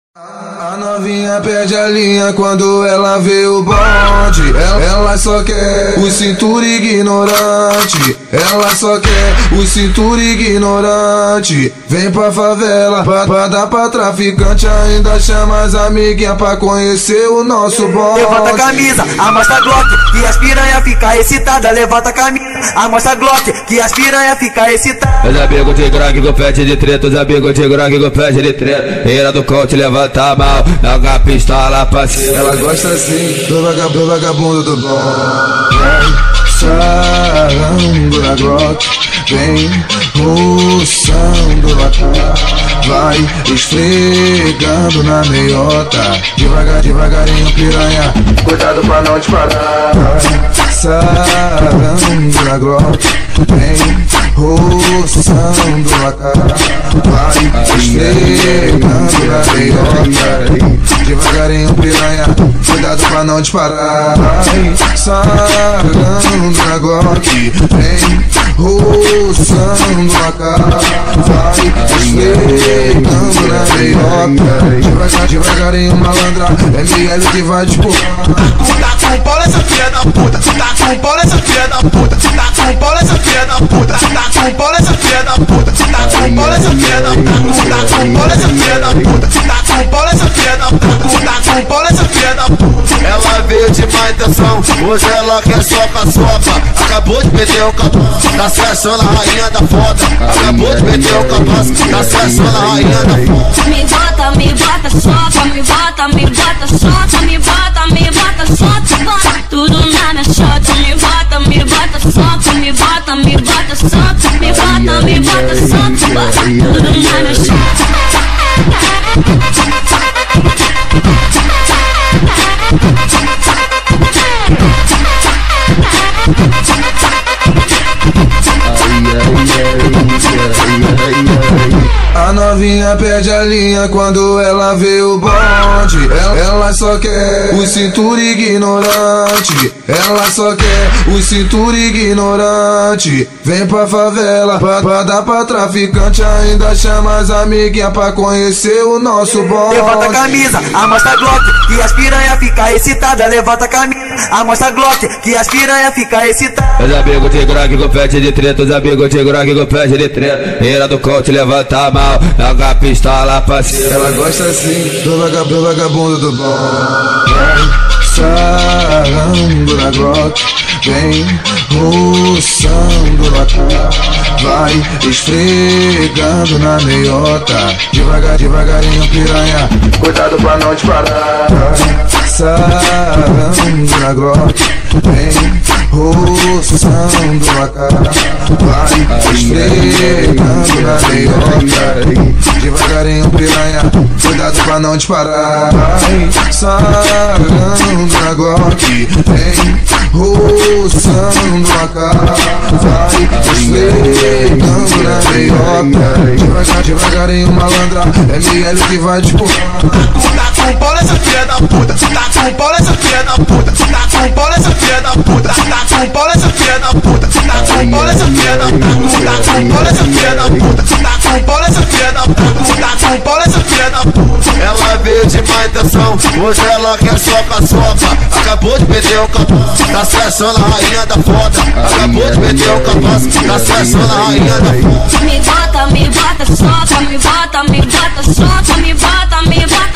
A novinha perde a linha quando ela vê o bonde. Ela só quer o cintura ignorante. Ela só quer o cintura ignorante. Vem pra favela pra dar pra traficante. Ainda chama as amiguinhas pra conhecer o nosso bonde. Levanta a camisa, amostra a Glock, que as piranha fica excitada. Levanta a camisa, amostra a Glock, que as piranha fica excitada. Os amigos de grog com pede de treta, os amigos de grog com pede de treta. Eira do coach levanta a mão, joga a pistola pra cima. Ela gosta assim do vagabundo do bom. Sarando na Glock, vem roçando a cara. Vai esfregando na meiota, devagarinho piranha, cuidado pra não te parar. Sarando na Glock, vem roçando a cara. Vai esfregando na meiota, devagarinho piranha, cuidado pra não te parar. Sarando na Glock, vem roçando a cara. Vai esfregando na meiota, devagarinho malandra, ML que vai te empurrar. Tá com pau nessa filha da puta, tá com pau nessa filha da puta, tá com pau nessa filha da puta, tá com pau nessa filha da puta, tá com pau nessa filha da puta, tá com pau nessa filha da puta, tá com pau nessa filha da puta, tá com pau nessa filha da puta. Ela veio de má intenção, hoje ela quer soca. Acabou de perder o capaz, tá se achando a rainha da foda. Acabou de perder o capaz, tá se achando a rainha da foda. Me bota, soca, me bota, soca, me bota, soca, bota tudo na minha chota. Me bota, soca, me bota, soca, me bota, soca, bota tudo na minha chota. A novinha perde a linha quando ela vê o bonde. Ela só quer o cintura ignorante. Ela só quer o cintura ignorante. Vem pra favela pra dar pra traficante. Ainda chama as amiguinhas pra conhecer o nosso bonde. Levanta a camisa, amostra a Glock, que as piranha fica excitada. Levanta a camisa, amostra a Glock, que as piranha fica excitada. Os amigos de grog com pede de treta, os amigos de grog com pede de treta. Eira do coach levanta a mão, joga a pistola pra cima. Ela gosta assim do vagabundo do bom. Sarando na Glock, vem roçando a cara. Vai esfregando na meiota, devagarinho piranha, cuidado pra não te parar. Sarando na Glock, vem roçando a cara. Vai esfregando na meiota, devagarinho piranha, cuidado pra não te parar. Sarando na Glock, vem roçando a cara. Vai esfregando na meiota, devagarinho malandra, ML que vai te empurrar. Tá com pau nessa filha da puta, tá com pau nessa filha da puta, tá com pau nessa filha da puta, tá com pau nessa filha da puta, tá com pau nessa filha da puta, tá com pau nessa filha da puta, tá com pau nessa filha da puta, tá com pau nessa filha da puta. Ela veio de má intenção, hoje ela quer soca. Acabou de perder o capaz, tá se achando a rainha da foda. Acabou de perder o capaz, tá se achando a rainha da foda. Me bota, soca, me bota, soca, me bota,